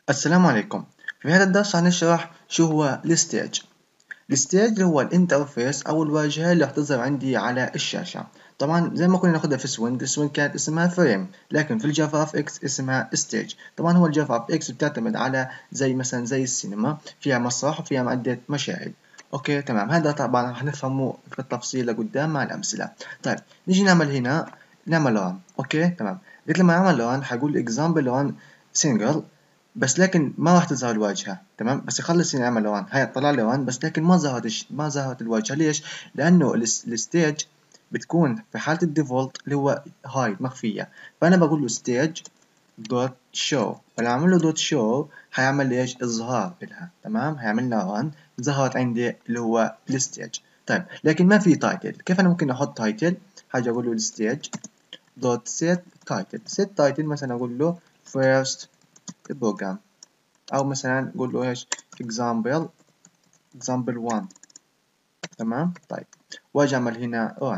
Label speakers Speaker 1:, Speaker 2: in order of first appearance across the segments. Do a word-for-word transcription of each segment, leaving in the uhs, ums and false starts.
Speaker 1: السلام عليكم. في هذا الدرس هنشرح شو هو الستيج. الستيج هو الانترفيس او الواجهة اللي هتظهر عندي على الشاشة. طبعا زي ما كنا ناخدها في سوينج، السوينج كانت اسمها فريم، لكن في الجافا اف اكس اسمها ستيج. طبعا هو الجافا اف اكس بتعتمد على زي مثلا زي السينما، فيها مسرح وفيها عدة مشاهد. اوكي تمام، هذا طبعا هنفهمه في التفصيل لقدام مع الامثلة. طيب نيجي نعمل هنا، نعمل ران. اوكي تمام، قلت لما اعمل ران حقول اكزامبل ران سنجل، بس لكن ما راح تظهر الواجهة. تمام، بس يخلص يعمل وان، هاي طلع لي وان بس لكن ما ظهرت الش... ما ظهرت الواجهة. ليش؟ لأنه الس- الستيج بتكون في حالة الديفولت اللي هو هاي مخفية. فأنا بقول له ستيج دوت شو، فلما أعمل له دوت شو هيعمل لي إيش؟ إظهار إلها. تمام، هيعمل لنا وان، ظهرت عندي اللي هو الستيج. طيب لكن ما في تايتل. كيف أنا ممكن أحط تايتل؟ حاجة أقول له الستيج دوت set title. set title مثلا أقول له first program، او مثلا نقول له ايش؟ example example one. تمام. طيب واجي اعمل هنا run.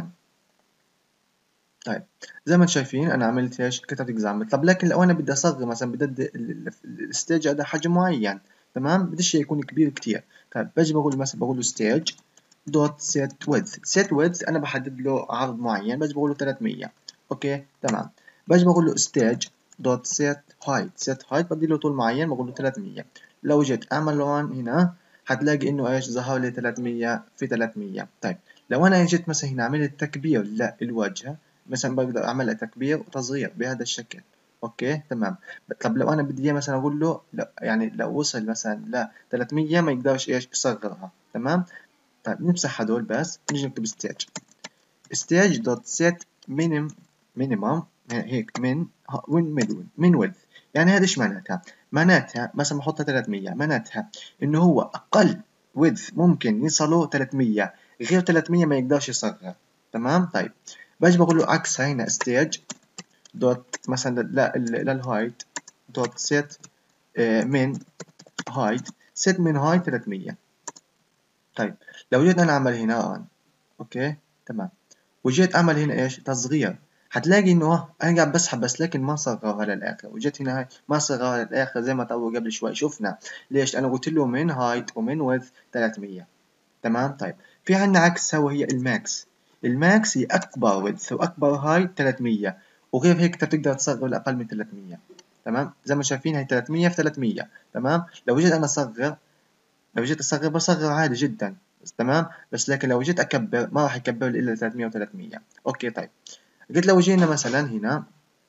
Speaker 1: طيب زي ما انتم شايفين انا عملت ايش؟ كتبت example. طب لكن لو انا بدي اصغر مثلا، بدي ادي الستيج هذا حجم معين، تمام، بديش يكون كبير كتير. طيب باجي بقول مثلا بقول له stage دوت set width. set width انا بحدد له عرض معين، باجي بقول له ثلاثمية. اوكي تمام. باجي بقول له stage دوت set height. set height بدي له طول معين، بقول له ثلاثمية. لو جيت اعمل run هنا هتلاقي انه ايش؟ ظهر لي ثلاثمية في ثلاثمية. طيب لو انا جيت مثلا هنا عملت تكبير للواجهه، مثلا بقدر اعمل تكبير وتصغير بهذا الشكل. اوكي تمام. طب لو انا بدي اياه مثلا اقول له لا، يعني لو وصل مثلا ل ثلاثمية ما يقدرش ايش؟ يصغرها. تمام. طيب نمسح هدول بس نيجي نكتب ستيج. ستيج دوت سيت مينيم مينيمم هيك من وين ميدون من ويدث. يعني هذا ايش معناتها؟ معناتها مثلا بحطها ثلاثمية، معناتها انه هو اقل ويدث ممكن يصلوا ثلاثمية، غير ثلاثمية ما يقدرش يصغر. تمام. طيب باجي بقول له عكسها هنا ستيج دوت مثلا لا للهايت دوت سيت من هايت. سيت من هايت ثلاثمية. طيب لو جيت انا اعمل هنا ران، اوكي تمام، وجيت اعمل هنا ايش؟ تصغير، هتلاقي انه انا قاعد بسحب بس لكن ما صغرها للاخر. وجيت هنا هاي ما صغرها للاخر زي ما تو قبل شوي شفنا. ليش؟ انا قلت له من هايت ومن ويدث ثلاثمية. تمام. طيب في عندنا عكسها وهي الماكس. الماكس هي اكبر ويدث واكبر هايت ثلاثمية، وغير هيك انت بتقدر تصغر لاقل من ثلاثمية. تمام، زي ما شايفين هي ثلاثمية في ثلاثمية. تمام. لو جيت انا اصغر، لو جيت اصغر بصغر عادي جدا. بس تمام، بس لكن لو جيت اكبر ما راح يكبر لي الا ثلاثمية و300. اوكي طيب. قلت لو جينا مثلا هنا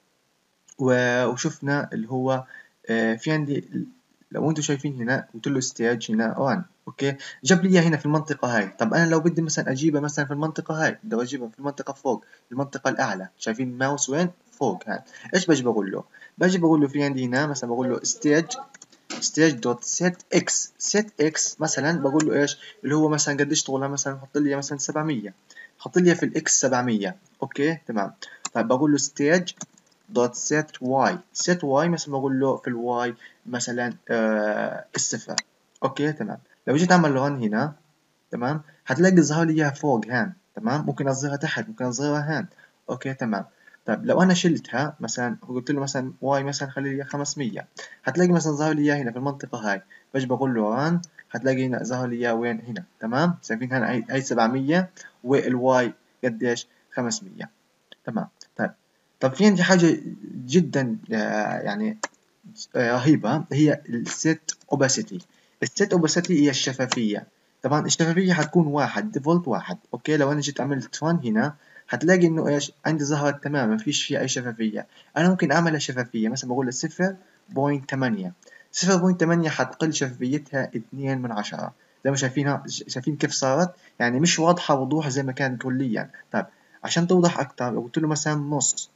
Speaker 1: وشفنا اللي هو آه في عندي، لو انتم شايفين هنا قلت له ستيج هنا وان، اوكي جاب لي هنا في المنطقه هاي. طب انا لو بدي مثلا اجيبها مثلا في المنطقه هاي، بدي اجيبها في المنطقه فوق، المنطقه الاعلى. شايفين الماوس وين؟ فوق هاي. ايش باجي بقول له؟ باجي بقول له في عندي هنا مثلا بقول له ستيج ستيج دوت سيت اكس. سيت اكس مثلا بقول له ايش؟ اللي هو مثلا قديش طولها، مثلا حط لي مثلا سبعمية، حط لي في الاكس سبعمية. اوكي تمام. طيب بقول له ستيج دوت سيت واي. سيت واي مثلا بقول له في الواي مثلا آه الصفر. اوكي تمام. لو جيت اعمل له هنا، تمام، هتلاقي ظهر لي اياها فوق هان. تمام، ممكن اظهرها تحت، ممكن اظهرها هان. اوكي تمام. طيب لو انا شلتها مثلا وقلت له مثلا واي مثلا خلي لي خمسمية، هتلاقي مثلا ظهر لي اياها هنا في المنطقه هاي. باجي بقول له ران، هتلاقي هنا ظهر لي اياها وين؟ هنا. تمام، شايفين هنا هي هي سبعمية والواي قديش؟ خمسمية. تمام. طيب طب في عندي حاجه جدا آه، يعني آه، رهيبة، هي الست اوباسيتي. الست اوباسيتي هي الشفافية. طبعا الشفافية هتكون واحد، ديفولت واحد. اوكي لو انا جيت عملت فان هنا هتلاقي انه ايش؟ عندي ظهرت تماما ما فيش فيها اي شفافية. انا ممكن اعملها شفافية، مثلا بقول صفر بوينت ثمانية. صفر بوينت ثمانية حتقل شفافيتها اثنين من عشرة. زي ما شايفينها، شايفين كيف صارت؟ يعني مش واضحة وضوح زي ما كانت كليا. طيب عشان توضح اكتر لو قلت له مثلا نص،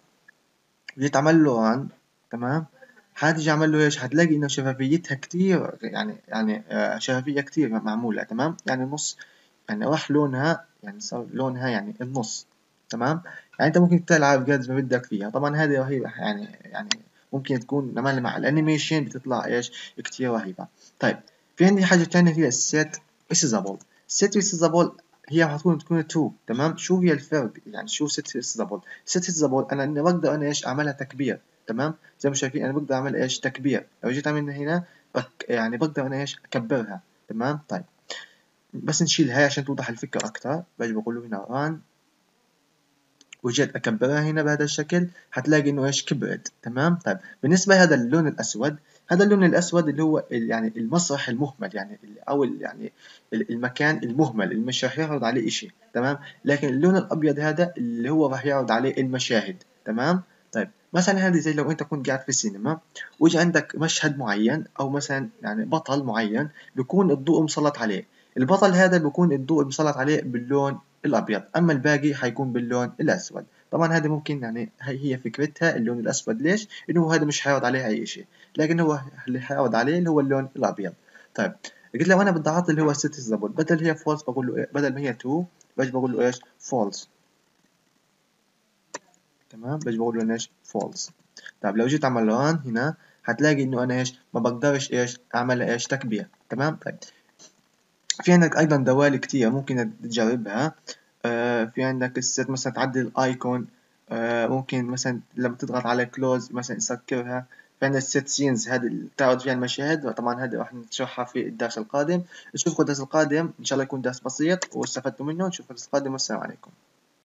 Speaker 1: جيت عمل له ران، تمام، هتيجي عمل له ايش؟ هتلاقي انه شفافيتها كتير، يعني يعني آه، شفافية كتير معمولة. تمام، يعني نص، يعني راح لونها، يعني صار لونها يعني النص. تمام، يعني انت ممكن تلعب قد ما بدك فيها. طبعا هذه رهيبة، يعني يعني ممكن تكون لما مع الانيميشن بتطلع ايش؟ كتير رهيبة. طيب في عندي حاجة تانية هي السيت ريسيزابل. السيت ريسيزابل هي هتكون تكون تو. تمام، شو هي الفرق؟ يعني شو ست ريسيزابل؟ ست ريسيزابل انا إني بقدر انا ايش؟ اعملها تكبير. تمام. زي ما شايفين انا بقدر اعمل ايش تكبير، لو جيت اعمل هنا بك يعني بقدر انا ايش اكبرها. تمام. طيب بس نشيل هاي عشان توضح الفكرة اكتر. باجي بقول له هنا run، وجيت اكبرها هنا بهذا الشكل، هتلاقي انه ايش كبرت. تمام. طيب بالنسبه لهذا اللون الاسود، هذا اللون الاسود اللي هو ال- يعني المسرح المهمل، يعني ال- او ال- يعني ال- المكان المهمل اللي مش راح يعرض عليه اشي. تمام. لكن اللون الابيض هذا اللي هو راح يعرض عليه المشاهد. تمام. طيب مثلا هذه زي لو انت كنت قاعد في السينما ويجي عندك مشهد معين، او مثلا يعني بطل معين بيكون الضوء مسلط عليه. البطل هذا بيكون الضوء مسلط عليه باللون الابيض، اما الباقي حيكون باللون الاسود. طبعا هذه ممكن يعني هي هي فكرتها اللون الاسود، ليش؟ انه هذا مش حيعرض عليه اي شيء، لكن هو اللي حيعرض عليه اللي هو اللون الابيض. طيب قلت لو انا بدي اعطي اللي هو citizenable، بدل هي false بقول له إيه؟ بدل ما هي true باجي بقول له ايش false. تمام. باجي بقول له ايش false. طيب لو جيت اعمل run هنا هتلاقي انه انا ايش ما بقدرش ايش اعمل ايش تكبير. تمام. طيب في عندك ايضا دوال كتير ممكن تجربها. آه في عندك الست مثلا تعدل الايكون. آه ممكن مثلا لما تضغط على كلوز مثلا تسكرها. في عندك الست سينز هذه اللي تعرض فيها المشاهد، طبعا هذه راح نشرحها في الدرس القادم. نشوفكم الدرس القادم ان شاء الله يكون درس بسيط واستفدتوا منه. نشوفكم الدرس القادم والسلام عليكم.